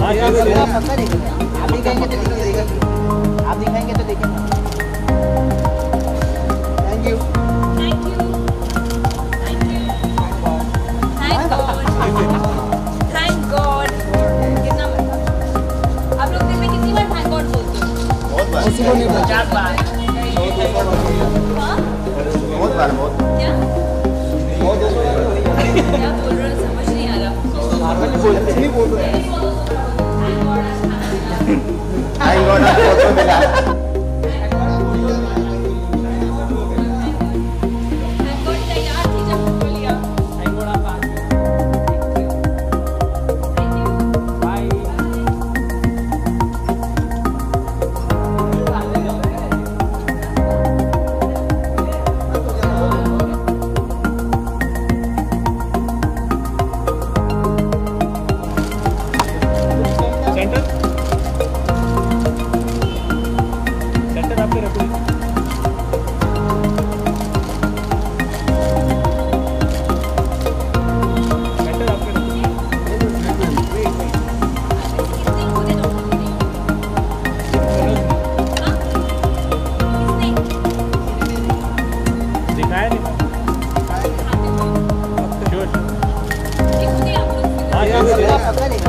आप दिखाएंगे तो देखेंगे, आप दिखाएंगे तो देखेंगे। Thank you, thank you, thank you, thank God. कितना आप लोग दिन में कितनी बार थैंक गॉड बोलते हो? बहुत बार। 50 बार। बहुत बार। बहुत क्या क्या बोल रहे हो समझ नहीं आ रहा। थैंक गॉड आपको मिला। थैंक गॉड तैयार थी जब बोलिया। थैंक गॉड आप आ गए। Thank you, bye. सेंटर आपके रखो। सेंटर आपके रखो। कितने पूरे दो हाँ कितने दिखाया नहीं दिखाते हो? जोश। देखोगे आप लोग? हाँ, पता नहीं।